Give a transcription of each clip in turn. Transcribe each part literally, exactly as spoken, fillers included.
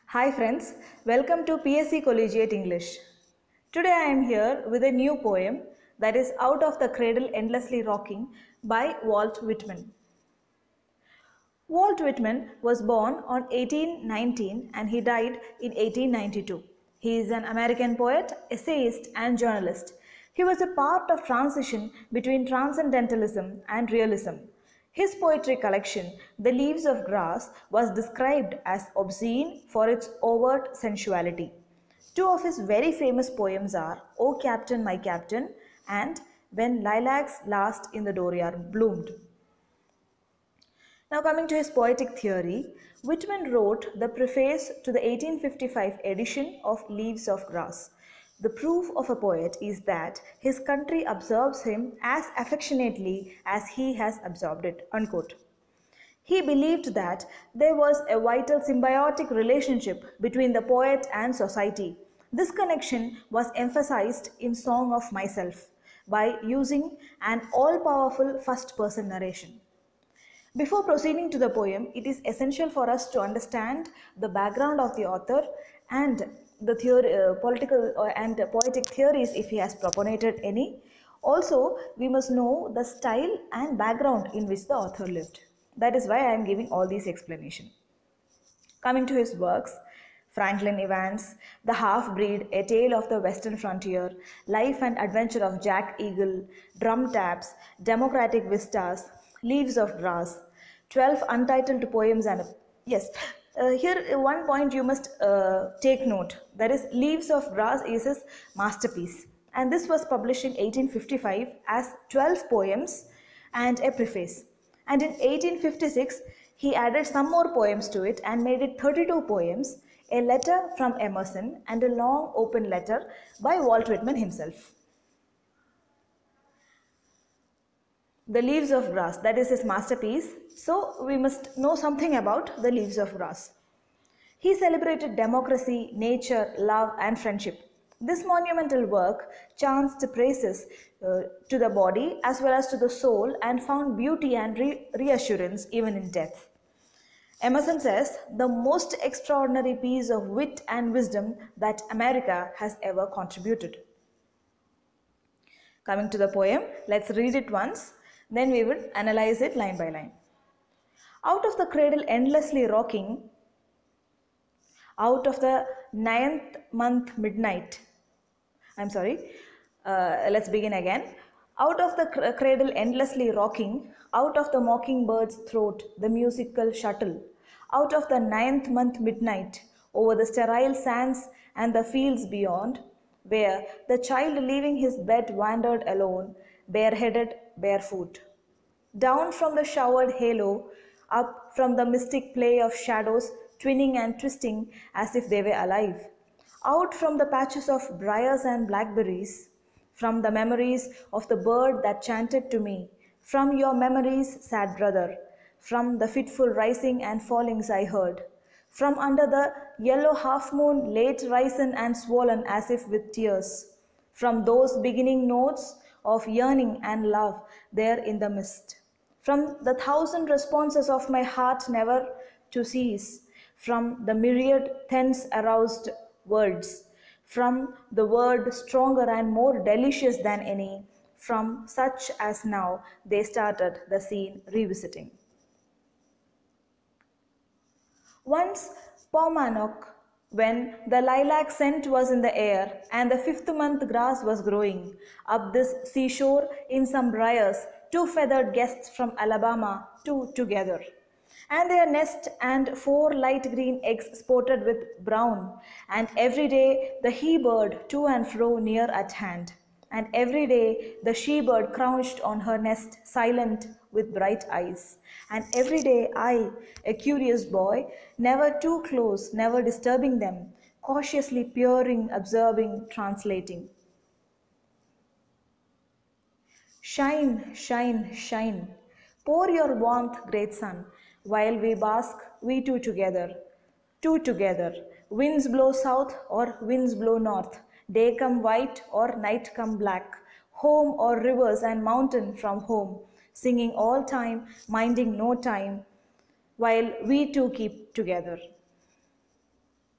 Hi friends, welcome to P S C Collegiate English. Today I am here with a new poem that is Out of the Cradle Endlessly Rocking by Walt Whitman. Walt Whitman was born on eighteen nineteen and he died in eighteen ninety-two. He is an American poet, essayist and journalist. He was a part of transition between transcendentalism and realism. His poetry collection, The Leaves of Grass, was described as obscene for its overt sensuality. Two of his very famous poems are O Captain, My Captain and When Lilacs Last in the Dooryard Bloomed. Now coming to his poetic theory, Whitman wrote the preface to the eighteen fifty-five edition of Leaves of Grass. The proof of a poet is that his country absorbs him as affectionately as he has absorbed it. Unquote. He believed that there was a vital symbiotic relationship between the poet and society. This connection was emphasized in Song of Myself by using an all-powerful first-person narration. Before proceeding to the poem, it is essential for us to understand the background of the author and the theory, uh, political and poetic theories if he has propagated any. Also, we must know the style and background in which the author lived. That is why I am giving all these explanations. Coming to his works, Franklin Evans, The Half-Breed, A Tale of the Western Frontier, Life and Adventure of Jack Eagle, Drum Taps, Democratic Vistas, Leaves of Grass, twelve untitled poems and yes, uh, here one point you must uh, take note, that is Leaves of Grass is his masterpiece and this was published in eighteen fifty-five as twelve poems and a preface, and in eighteen fifty-six he added some more poems to it and made it thirty-two poems, a letter from Emerson and a long open letter by Walt Whitman himself. The Leaves of Grass, that is his masterpiece, so we must know something about The Leaves of Grass. He celebrated democracy, nature, love and friendship. This monumental work chanced praises uh, to the body as well as to the soul and found beauty and re reassurance even in death. Emerson says, the most extraordinary piece of wit and wisdom that America has ever contributed. Coming to the poem, let's read it once. Then we would analyze it line by line. Out of the cradle endlessly rocking, out of the ninth month midnight, I'm sorry, uh, let's begin again. Out of the cradle endlessly rocking, out of the mockingbird's throat, the musical shuttle, out of the ninth month midnight, over the sterile sands and the fields beyond, where the child leaving his bed wandered alone, bareheaded, barefoot. Down from the showered halo, up from the mystic play of shadows, twinning and twisting as if they were alive. Out from the patches of briars and blackberries, from the memories of the bird that chanted to me, from your memories, sad brother, from the fitful rising and fallings I heard, from under the yellow half-moon late risen and swollen as if with tears, from those beginning notes of yearning and love there in the mist, from the thousand responses of my heart never to cease, from the myriad thence aroused words, from the word stronger and more delicious than any, from such as now they started the scene revisiting. Once Paumanok, when the lilac scent was in the air and the fifth month grass was growing, up this seashore in some briars, two feathered guests from Alabama, two together. And their nest and four light green eggs spotted with brown, and every day the he-bird to and fro near at hand. And every day the she-bird crouched on her nest silent with bright eyes. And every day I, a curious boy, never too close, never disturbing them, cautiously peering, observing, translating. Shine, shine, shine, pour your warmth, great sun, while we bask, we two together, two together. Winds blow south or winds blow north, day come white or night come black, home or rivers and mountain from home, singing all time, minding no time, while we two keep together.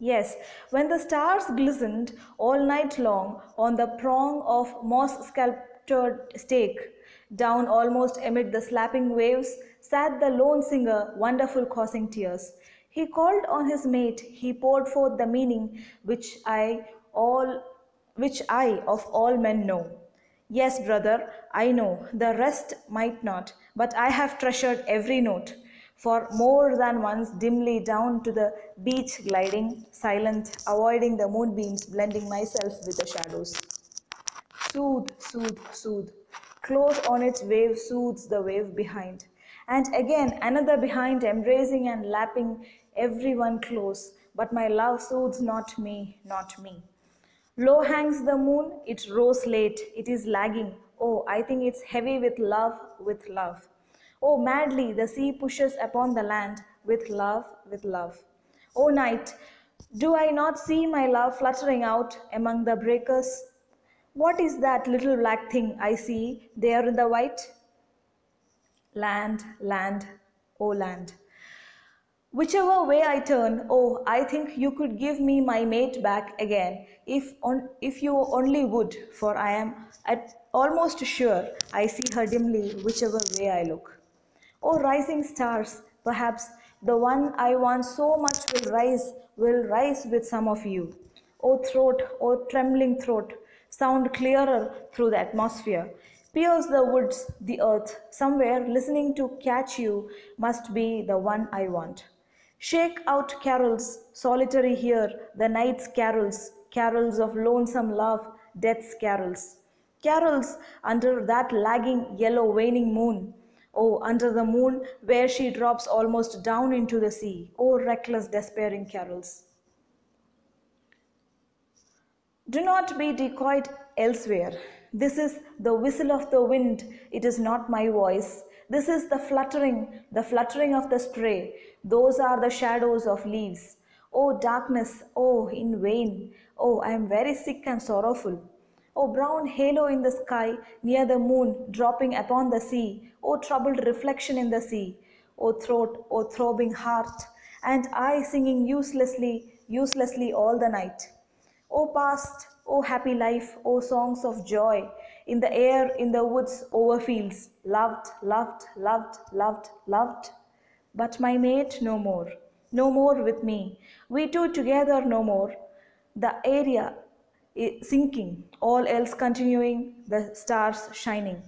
Yes, when the stars glistened all night long on the prong of moss sculptured stake, down almost amid the slapping waves sat the lone singer, wonderful causing tears. He called on his mate, he poured forth the meaning which I all which I of all men know. Yes, brother, I know, the rest might not, but I have treasured every note. For more than once, dimly down to the beach gliding, silent, avoiding the moonbeams, blending myself with the shadows. Soothe, soothe, soothe. Close on its wave soothes the wave behind. And again another behind, embracing and lapping everyone close. But my love soothes not me, not me. Low hangs the moon, it rose late, it is lagging. Oh, I think it's heavy with love, with love. Oh, madly the sea pushes upon the land, with love, with love. Oh, night, do I not see my love fluttering out among the breakers? What is that little black thing I see there in the white? Land, land, oh land. Whichever way I turn, oh, I think you could give me my mate back again, if on, if you only would, for I am at almost sure I see her dimly whichever way I look. Oh, rising stars, perhaps the one I want so much will rise, will rise with some of you. O throat, O trembling throat, sound clearer through the atmosphere. Pierce the woods, the earth, somewhere listening to catch you must be the one I want. Shake out carols, solitary here, the night's carols, carols of lonesome love, death's carols. Carols under that lagging yellow waning moon. Oh, under the moon where she drops almost down into the sea. Oh, reckless, despairing carols. Do not be decoyed elsewhere. This is the whistle of the wind. It is not my voice. This is the fluttering, the fluttering of the spray. Those are the shadows of leaves. Oh, darkness, oh, in vain. Oh, I am very sick and sorrowful. Oh, brown halo in the sky near the moon dropping upon the sea. Oh, troubled reflection in the sea. Oh, throat, oh, throbbing heart. And I singing uselessly, uselessly all the night. O past, O happy life, O songs of joy, in the air, in the woods, over fields, loved, loved, loved, loved, loved. But my mate no more, no more with me. We two together no more. The area sinking, all else continuing, the stars shining.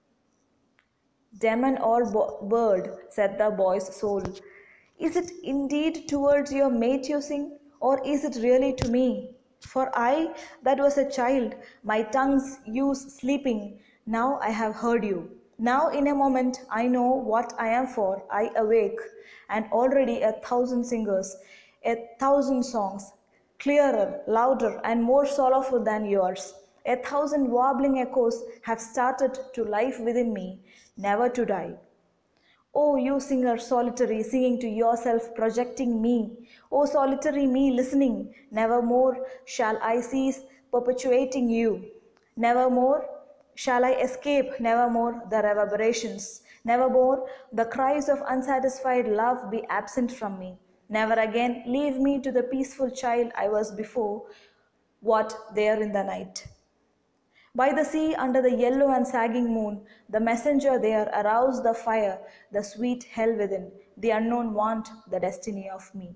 Demon or bo- bird, said the boy's soul, is it indeed towards your mate you sing, or is it really to me? For I, that was a child, my tongue's use sleeping, now I have heard you. Now in a moment I know what I am for, I awake, and already a thousand singers, a thousand songs, clearer, louder, and more sorrowful than yours. A thousand warbling echoes have started to life within me, never to die. O you singer solitary, singing to yourself, projecting me. O solitary me listening, nevermore shall I cease perpetuating you. Nevermore shall I escape, nevermore the reverberations. Nevermore the cries of unsatisfied love be absent from me. Never again leave me to the peaceful child I was before, what there in the night. By the sea, under the yellow and sagging moon, the messenger there aroused the fire, the sweet hell within, the unknown want, the destiny of me.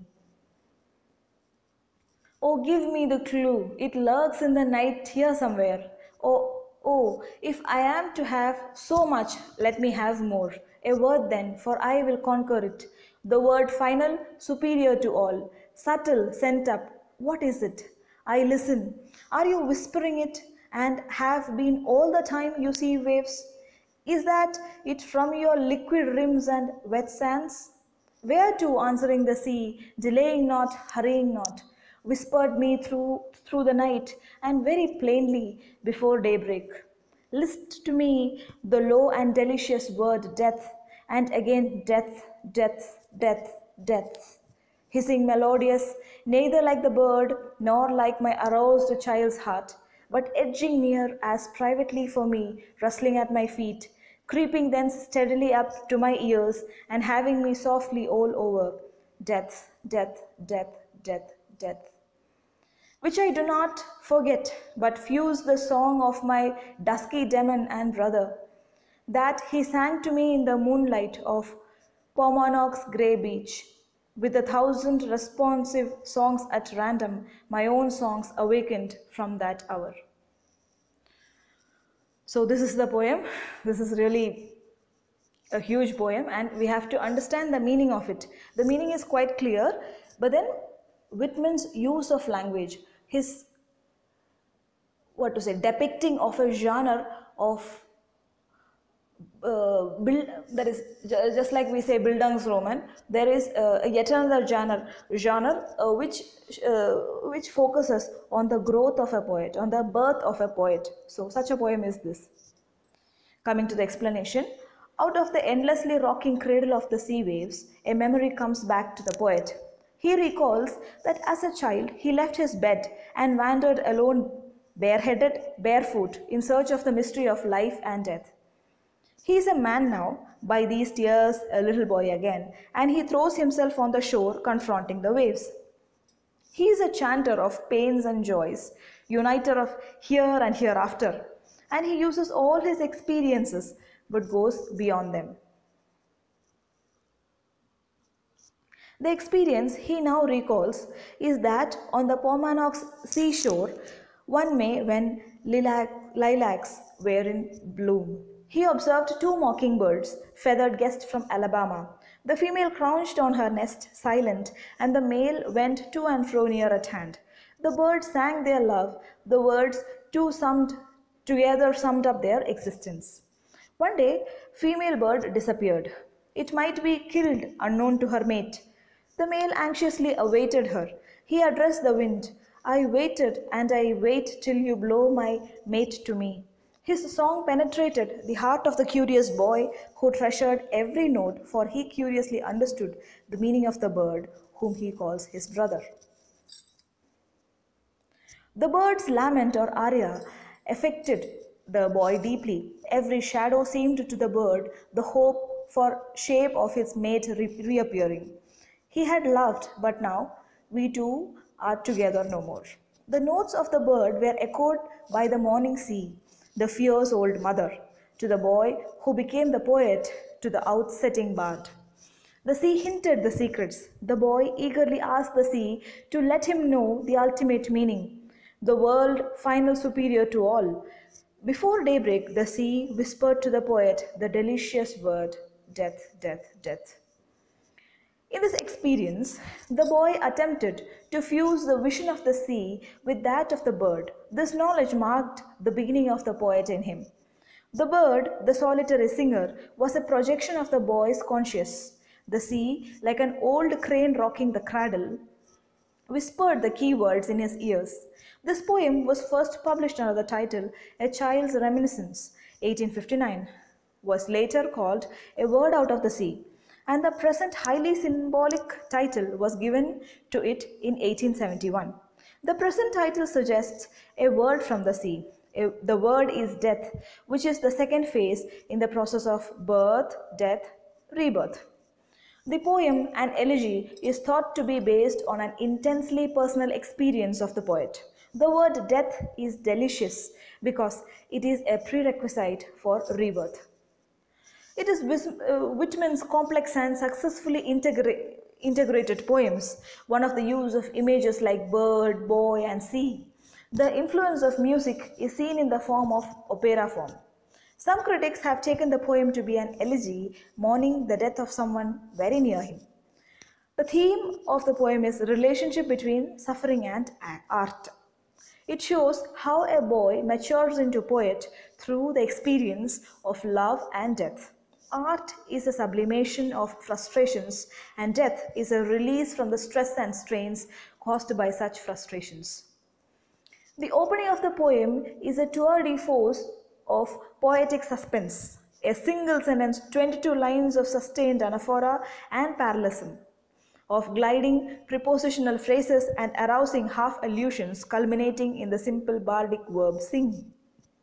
Oh, give me the clue, it lurks in the night here somewhere. Oh, oh, if I am to have so much, let me have more. A word then, for I will conquer it. The word final, superior to all, subtle, sent up. What is it? I listen. Are you whispering it, and have been all the time you see waves? Is that it from your liquid rims and wet sands? Where to, answering the sea, delaying not, hurrying not, whispered me through, through the night, and very plainly before daybreak. List to me the low and delicious word death, and again death, death, death, death. Hissing melodious, neither like the bird nor like my aroused child's heart, but edging near as privately for me, rustling at my feet, creeping thence steadily up to my ears, and having me softly all over. Death, death, death, death, death, which I do not forget, but fuse the song of my dusky demon and brother, that he sang to me in the moonlight of Paumanok's grey beach, with a thousand responsive songs at random, my own songs awakened from that hour. So this is the poem. This is really a huge poem, and we have to understand the meaning of it. The meaning is quite clear, but then Whitman's use of language, his, what to say, depicting of a genre of uh, build, that is just like we say Bildungsroman, there is uh, yet another genre, genre uh, which uh, which focuses on the growth of a poet, on the birth of a poet. So such a poem is this. Coming to the explanation, out of the endlessly rocking cradle of the sea waves, a memory comes back to the poet. He recalls that as a child he left his bed and wandered alone, bareheaded, barefoot, in search of the mystery of life and death. He is a man now, by these tears a little boy again, and he throws himself on the shore confronting the waves. He is a chanter of pains and joys, uniter of here and hereafter, and he uses all his experiences but goes beyond them. The experience he now recalls is that on the Paumanok's seashore, one May when lilac, lilacs were in bloom, he observed two mockingbirds, feathered guests from Alabama. The female crouched on her nest, silent, and the male went to and fro near at hand. The birds sang their love, the words two summed together summed up their existence. One day, female bird disappeared. It might be killed unknown to her mate. The male anxiously awaited her. He addressed the wind. I waited and I wait till you blow my mate to me. His song penetrated the heart of the curious boy who treasured every note, for he curiously understood the meaning of the bird whom he calls his brother. The bird's lament or aria affected the boy deeply. Every shadow seemed to the bird the hope for shape of its mate re- reappearing. He had loved, but now we two are together no more. The notes of the bird were echoed by the morning sea, the fierce old mother, to the boy who became the poet, to the outsetting bard. The sea hinted the secrets. The boy eagerly asked the sea to let him know the ultimate meaning, the world final superior to all. Before daybreak, the sea whispered to the poet the delicious word, death, death, death. In this experience, the boy attempted to fuse the vision of the sea with that of the bird. This knowledge marked the beginning of the poet in him. The bird, the solitary singer, was a projection of the boy's conscience. The sea, like an old crane rocking the cradle, whispered the key words in his ears. This poem was first published under the title A Child's Reminiscence, eighteen fifty-nine, was later called A Word Out of the Sea, and the present highly symbolic title was given to it in eighteen seventy-one. The present title suggests a word from the sea. A, the word is death, which is the second phase in the process of birth, death, rebirth. The poem, an elegy, is thought to be based on an intensely personal experience of the poet. The word death is delicious because it is a prerequisite for rebirth. It is Whitman's complex and successfully integra- integrated poems, one of the use of images like bird, boy, and sea. The influence of music is seen in the form of opera form. Some critics have taken the poem to be an elegy mourning the death of someone very near him. The theme of the poem is the relationship between suffering and art. It shows how a boy matures into a poet through the experience of love and death. Art is a sublimation of frustrations, and death is a release from the stress and strains caused by such frustrations. The opening of the poem is a tour de force of poetic suspense, a single sentence, twenty-two lines of sustained anaphora and parallelism, of gliding prepositional phrases and arousing half allusions culminating in the simple bardic verb sing.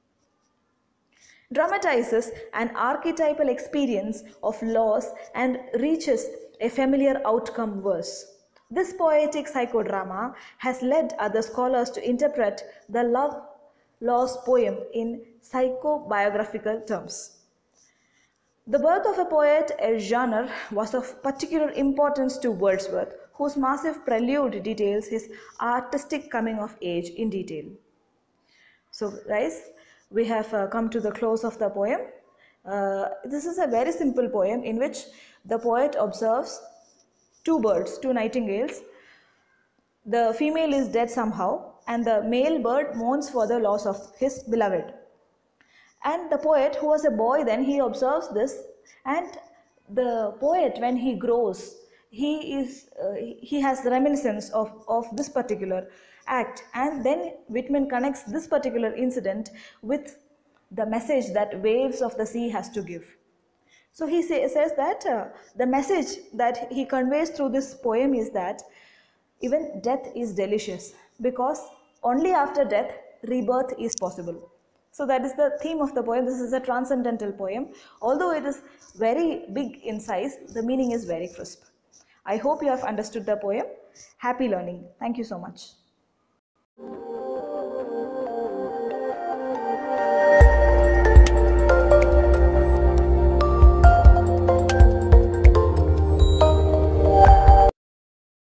Dramatizes an archetypal experience of loss and reaches a familiar outcome verse. This poetic psychodrama has led other scholars to interpret the love loss poem in psychobiographical terms. The birth of a poet, a genre, was of particular importance to Wordsworth, whose massive prelude details his artistic coming of age in detail. So, guys, we have uh, come to the close of the poem. Uh, this is a very simple poem in which the poet observes two birds, two nightingales. The female is dead somehow, and the male bird mourns for the loss of his beloved. And the poet, who was a boy then, he observes this, and the poet, when he grows, he is uh, he has reminiscence of, of this particular act, and then Whitman connects this particular incident with the message that Waves of the Sea has to give. So he say, says that uh, the message that he conveys through this poem is that even death is delicious, because only after death rebirth is possible. So that is the theme of the poem. This is a transcendental poem. Although it is very big in size, the meaning is very crisp. I hope you have understood the poem. Happy learning. Thank you so much.